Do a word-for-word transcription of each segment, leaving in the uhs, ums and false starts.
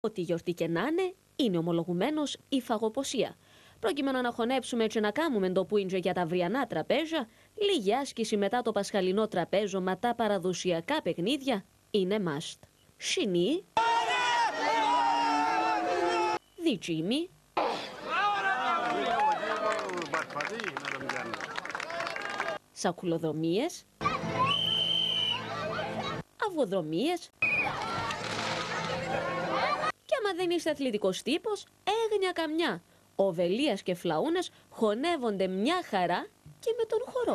Ό,τι γιορτή και να είναι, είναι ομολογουμένως η φαγοποσία. Προκειμένου να χωνέψουμε και να κάνουμε το πουίντζε για τα αυριανά τραπέζια, λίγη άσκηση μετά το πασχαλινό τραπέζο με τα παραδοσιακά παιχνίδια είναι must. Σινή, διτσίμι, σακουλοδρομίες, αυγοδρομίες και άμα δεν είσαι αθλητικός τύπος, έγνοια καμιά. Οβελίας και φλαούνες χωνεύονται μια χαρά και με τον χορό.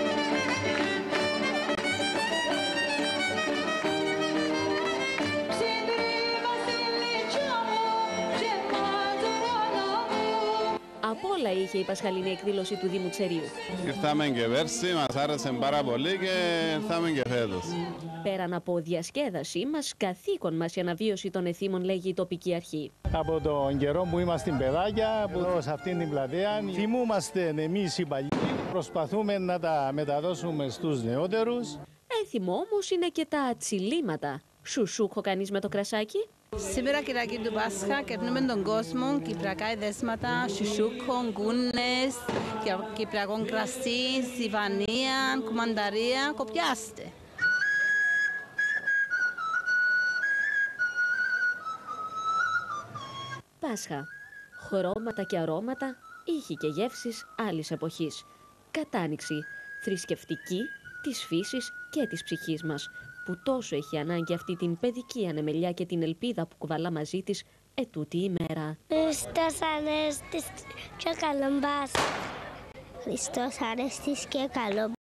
Απ' όλα είχε η πασχαλινή εκδήλωση του Δήμου Τσερίου. Ήρθαμε και πέρσι, μας άρεσε πάρα πολύ και ήρθαμε και φέτος. Πέραν από διασκέδασή μας, καθήκον μας η αναβίωση των εθήμων, λέγει η τοπική αρχή. Από τον καιρό που είμαστε παιδάκια, που σε αυτήν την πλατεία, θυμούμαστε εμείς οι παλιοί, προσπαθούμε να τα μεταδώσουμε στους νεότερους. Έθιμο όμως είναι και τα ατσιλήματα. Σουσούκο κανείς με το κρασάκι. Σήμερα, Κυριακή του Πάσχα, κερνούμε τον κόσμο, κυπριακά εδέσματα, σουσούκο, γκούνες, κυπριακό κρασί, ζιβανία, κουμανταρία, κοπιάστε. Πάσχα. Χρώματα και αρώματα, ήχοι και γεύσεις άλλης εποχής. Κατάνοιξη, θρησκευτική, της φύσης και της ψυχής μας, που τόσο έχει ανάγκη αυτή την παιδική ανεμελιά και την ελπίδα που κουβαλά μαζί της ετούτη η μέρα. Χριστός Ανέστης και καλό Πάσχα. Χριστός Ανέστης και καλό